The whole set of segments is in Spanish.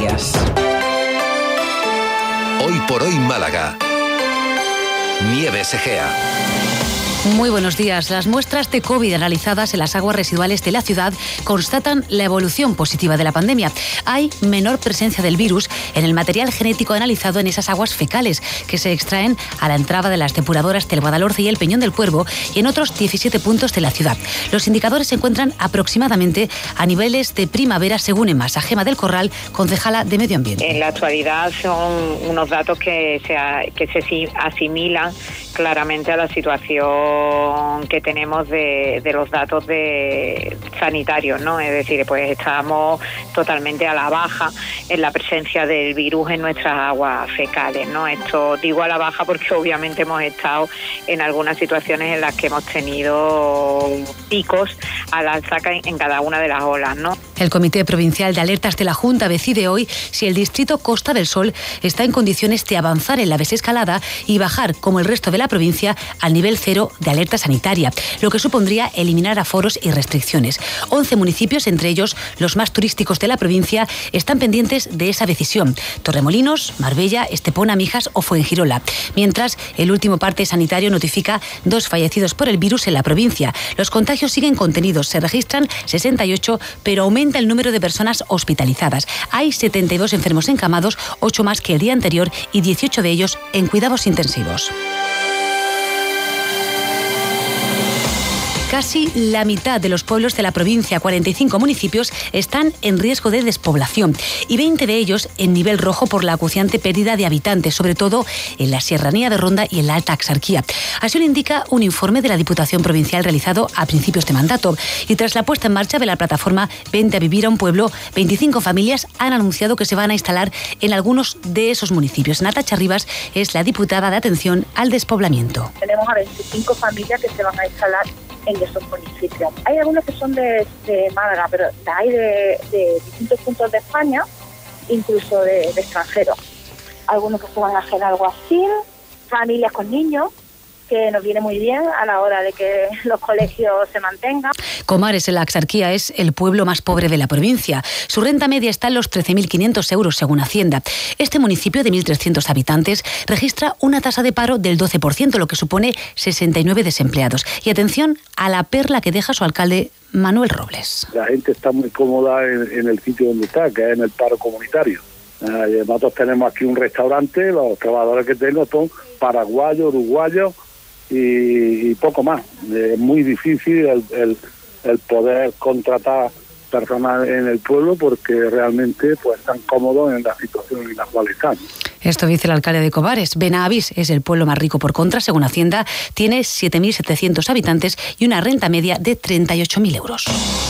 Noticias. Hoy por hoy Málaga. Nieves Egea. Muy buenos días. Las muestras de COVID analizadas en las aguas residuales de la ciudad constatan la evolución positiva de la pandemia. Hay menor presencia del virus en el material genético analizado en esas aguas fecales que se extraen a la entrada de las depuradoras del Guadalhorce y el Peñón del Cuervo y en otros 17 puntos de la ciudad. Los indicadores se encuentran aproximadamente a niveles de primavera, según Emasa Gema del Corral, concejala de Medio Ambiente. En la actualidad son unos datos que se asimilan claramente a la situación que tenemos de los datos sanitarios, ¿no? Es decir, pues estamos totalmente a la baja en la presencia del virus en nuestras aguas fecales, ¿no? Esto digo a la baja porque obviamente hemos estado en algunas situaciones en las que hemos tenido picos al alza en cada una de las olas, ¿no? El Comité Provincial de Alertas de la Junta decide hoy si el distrito Costa del Sol está en condiciones de avanzar en la desescalada y bajar, como el resto de la provincia, al nivel 0 de alerta sanitaria, lo que supondría eliminar aforos y restricciones. 11 municipios, entre ellos los más turísticos de la provincia, están pendientes de esa decisión: Torremolinos, Marbella, Estepona, Mijas o Fuengirola. Mientras, el último parte sanitario notifica 2 fallecidos por el virus en la provincia. Los contagios siguen contenidos, se registran 68, pero aumenta el número de personas hospitalizadas. Hay 72 enfermos encamados, 8 más que el día anterior y 18 de ellos en cuidados intensivos. Casi la mitad de los pueblos de la provincia, 45 municipios, están en riesgo de despoblación y 20 de ellos en nivel rojo por la acuciante pérdida de habitantes, sobre todo en la Serranía de Ronda y en la Alta Axarquía. Así lo indica un informe de la Diputación Provincial realizado a principios de mandato. Y tras la puesta en marcha de la plataforma Vente a vivir a un pueblo, 25 familias han anunciado que se van a instalar en algunos de esos municipios. Natacha Rivas es la diputada de Atención al Despoblamiento. Tenemos a 25 familias que se van a instalar en esos municipios. Hay algunos que son de Málaga, pero hay de distintos puntos de España, incluso de extranjeros. Algunos que se van a hacer algo así, familias con niños, que nos viene muy bien a la hora de que los colegios se mantengan. Comares, en la Axarquía, es el pueblo más pobre de la provincia. Su renta media está en los 13.500 euros, según Hacienda. Este municipio de 1.300 habitantes registra una tasa de paro del 12%, lo que supone 69 desempleados. Y atención a la perla que deja su alcalde, Manuel Robles. La gente está muy cómoda en el sitio donde está, que es en el paro comunitario. Nosotros tenemos aquí un restaurante, los trabajadores que tengo son paraguayos, uruguayos, y poco más. Es muy difícil el poder contratar personal en el pueblo porque realmente pues están cómodos en la situación en la cual están. Esto dice el alcalde de Comares. Benavís es el pueblo más rico por contra, según Hacienda. Tiene 7.700 habitantes y una renta media de 38.000 euros.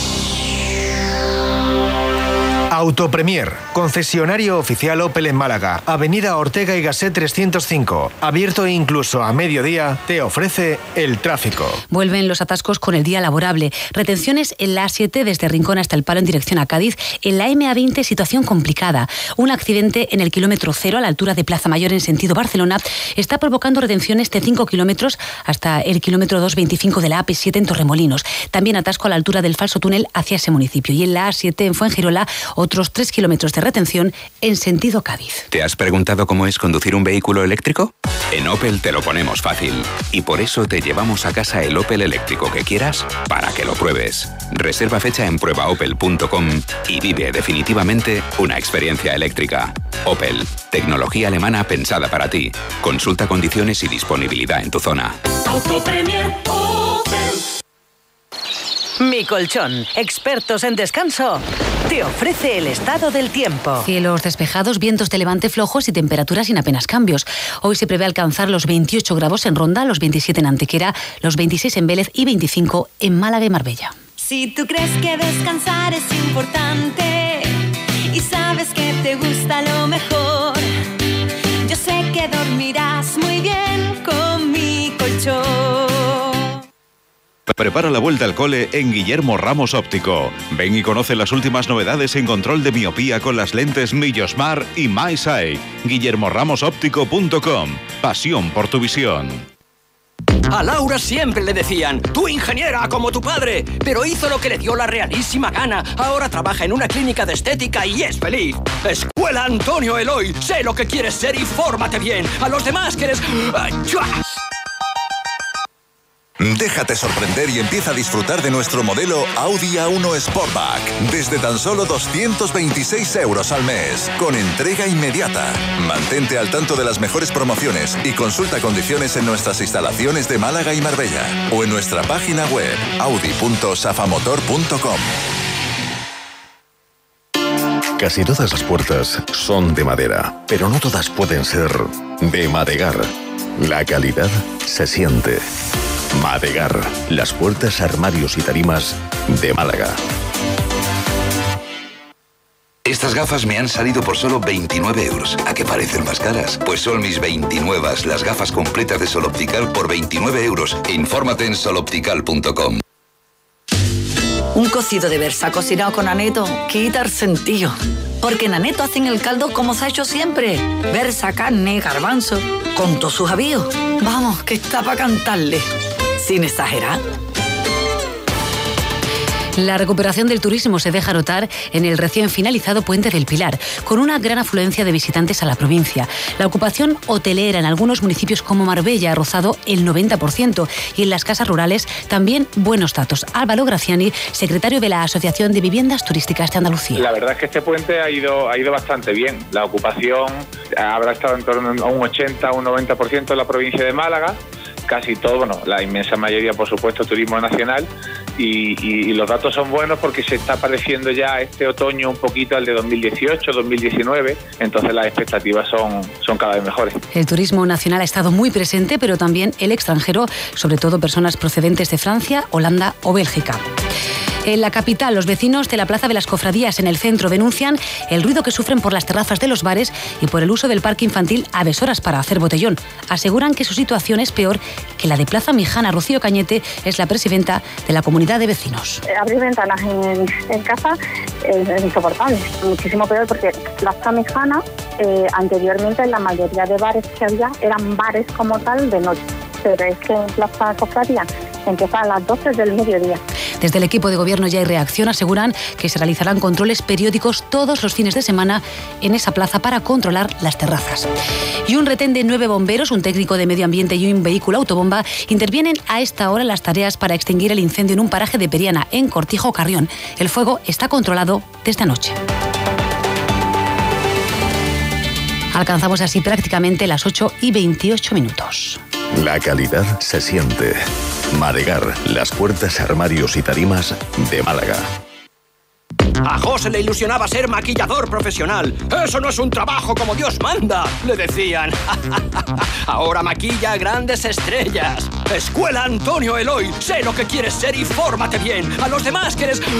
Autopremier, concesionario oficial Opel en Málaga, Avenida Ortega y Gasset 305, abierto incluso a mediodía, te ofrece el tráfico. Vuelven los atascos con el día laborable. Retenciones en la A7 desde Rincón hasta el Palo en dirección a Cádiz. En la MA20, situación complicada. Un accidente en el kilómetro 0 a la altura de Plaza Mayor en sentido Barcelona está provocando retenciones de 5 kilómetros hasta el kilómetro 225 de la AP7 en Torremolinos. También atasco a la altura del falso túnel hacia ese municipio. Y en la A7 en Fuengirola, otros 3 kilómetros de retención en sentido Cádiz. ¿Te has preguntado cómo es conducir un vehículo eléctrico? En Opel te lo ponemos fácil. Y por eso te llevamos a casa el Opel eléctrico que quieras para que lo pruebes. Reserva fecha en pruebaopel.com y vive definitivamente una experiencia eléctrica. Opel, tecnología alemana pensada para ti. Consulta condiciones y disponibilidad en tu zona. Autopremier Opel. Mi Colchón, expertos en descanso, te ofrece el estado del tiempo. Cielos despejados, vientos de levante flojos y temperaturas sin apenas cambios. Hoy se prevé alcanzar los 28 grados en Ronda, los 27 en Antequera, los 26 en Vélez y 25 en Málaga y Marbella. Si tú crees que descansar es importante y sabes que te gusta lo mejor, yo sé que dormirás muy bien con Mi Colchón. Prepara la vuelta al cole en Guillermo Ramos Óptico. Ven y conoce las últimas novedades en control de miopía con las lentes Millosmart y MySight. GuillermoRamosOptico.com. Pasión por tu visión. A Laura siempre le decían, tú ingeniera como tu padre, pero hizo lo que le dio la realísima gana. Ahora trabaja en una clínica de estética y es feliz. Escuela Antonio Eloy, sé lo que quieres ser y fórmate bien. A los demás que eres... Déjate sorprender y empieza a disfrutar de nuestro modelo Audi A1 Sportback desde tan solo 226 € al mes, con entrega inmediata. Mantente al tanto de las mejores promociones y consulta condiciones en nuestras instalaciones de Málaga y Marbella o en nuestra página web audi.safamotor.com. Casi todas las puertas son de madera, pero no todas pueden ser de Madegar. La calidad se siente. Madegar, las puertas, armarios y tarimas de Málaga. Estas gafas me han salido por solo 29 €. ¿A qué parecen más caras? Pues son mis 29, las gafas completas de Sol Optical por 29 €. Infórmate en soloptical.com. Un cocido de Versa cocinado con aneto quita el sentido. Porque en aneto hacen el caldo como se ha hecho siempre. Versa, carne, garbanzo, con todos sus avíos. Vamos, que está para cantarle. Sin exagerar. La recuperación del turismo se deja notar en el recién finalizado Puente del Pilar, con una gran afluencia de visitantes a la provincia. La ocupación hotelera en algunos municipios como Marbella ha rozado el 90% y en las casas rurales también buenos datos. Álvaro Graciani, secretario de la Asociación de Viviendas Turísticas de Andalucía. La verdad es que este puente ha ido bastante bien. La ocupación habrá estado en torno a un 80 o un 90% en la provincia de Málaga. Casi todo, bueno, la inmensa mayoría, por supuesto, turismo nacional, y los datos son buenos porque se está pareciendo ya este otoño un poquito al de 2018, 2019, entonces las expectativas son cada vez mejores. El turismo nacional ha estado muy presente, pero también el extranjero, sobre todo personas procedentes de Francia, Holanda o Bélgica. En la capital, los vecinos de la Plaza de las Cofradías en el centro denuncian el ruido que sufren por las terrazas de los bares y por el uso del parque infantil a deshoras para hacer botellón. Aseguran que su situación es peor que la de Plaza Mijana. Rocío Cañete es la presidenta de la comunidad de vecinos. Abrir ventanas en casa es insoportable, muchísimo peor porque Plaza Mijana, anteriormente la mayoría de bares que había eran bares como tal de noche, pero es que en Plaza Cofradía empieza a las 12 del mediodía. Desde el equipo de gobierno ya hay reacción. Aseguran que se realizarán controles periódicos todos los fines de semana en esa plaza para controlar las terrazas. Y un retén de 9 bomberos, un técnico de medio ambiente y un vehículo autobomba intervienen a esta hora en las tareas para extinguir el incendio en un paraje de Periana, en Cortijo, Carrión. El fuego está controlado desde anoche. Alcanzamos así prácticamente las 8:28. La calidad se siente. Madegar, las puertas, armarios y tarimas de Málaga. A José le ilusionaba ser maquillador profesional. Eso no es un trabajo como Dios manda, le decían. Ahora maquilla a grandes estrellas. Escuela Antonio Eloy, sé lo que quieres ser y fórmate bien. A los demás que eres...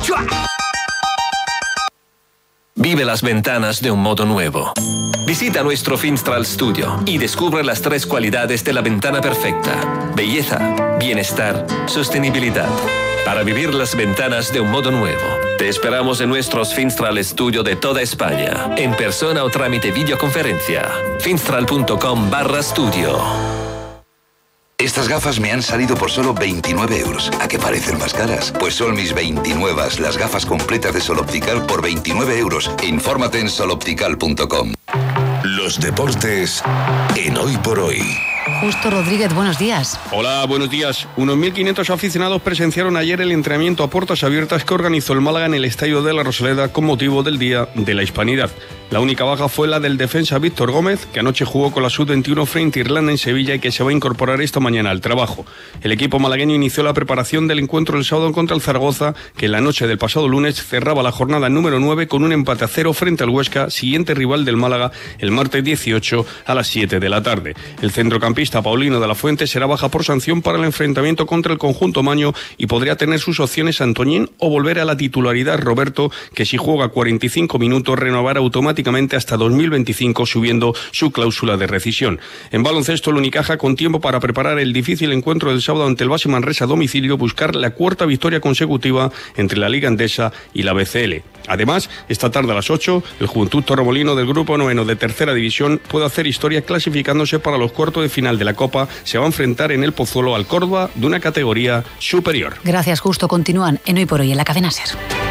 Vive las ventanas de un modo nuevo. Visita nuestro Finstral Studio y descubre las 3 cualidades de la ventana perfecta: belleza, bienestar, sostenibilidad. Para vivir las ventanas de un modo nuevo, te esperamos en nuestros Finstral Studio de toda España, en persona o trámite videoconferencia. finstral.com/studio. Estas gafas me han salido por solo 29 €. ¿A qué parecen más caras? Pues son mis 29, las gafas completas de Sol Optical por 29 €. Infórmate en soloptical.com. Los deportes en Hoy por Hoy. Justo Rodríguez, buenos días. Hola, buenos días. Unos 1.500 aficionados presenciaron ayer el entrenamiento a puertas abiertas que organizó el Málaga en el Estadio de la Rosaleda con motivo del Día de la Hispanidad. La única baja fue la del defensa Víctor Gómez, que anoche jugó con la Sub-21 frente a Irlanda en Sevilla y que se va a incorporar esta mañana al trabajo. El equipo malagueño inició la preparación del encuentro el sábado contra el Zaragoza, que en la noche del pasado lunes cerraba la jornada número 9 con un empate a 0 frente al Huesca, siguiente rival del Málaga, el martes 18 a las 7 de la tarde. El centrocampista Paulino de la Fuente será baja por sanción para el enfrentamiento contra el conjunto maño y podría tener sus opciones Antoñín o volver a la titularidad Roberto, que si juega 45 minutos renovará automáticamente hasta 2025, subiendo su cláusula de rescisión. En baloncesto, el Unicaja, con tiempo para preparar el difícil encuentro del sábado ante el Base Manresa a domicilio, buscar la 4ª victoria consecutiva entre la Liga Endesa y la BCL. Además, esta tarde a las 8, el Juventud Torremolino del Grupo 9 de Tercera División puede hacer historia clasificándose para los cuartos de final final de la Copa se va a enfrentar en el Pozuelo al Córdoba de una categoría superior. Gracias, Justo. Continúan en Hoy por Hoy en la cadena SER.